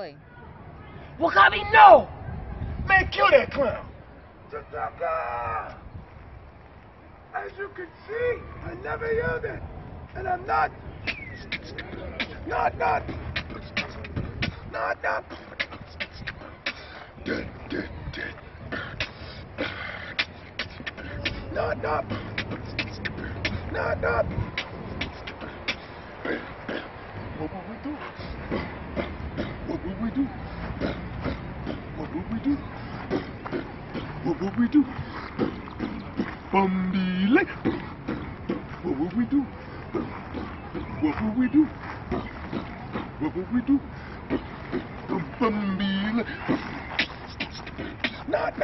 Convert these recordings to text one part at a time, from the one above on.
boy. Wakabi, no! Man, kill that clown! Tataka! As you can see, I never yelled it. And I'm not. Not. Not. What will we do? What will we do? What will we do? What will we do? Bambile. What will we do? What will we do? What will we do? Bambile. Not.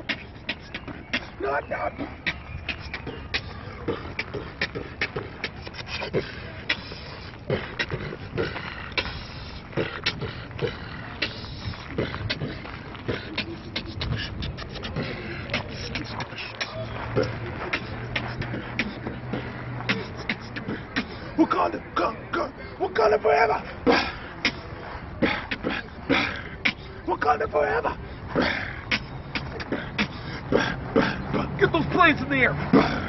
Wakanda forever! Wakanda forever! Get those planes in the air!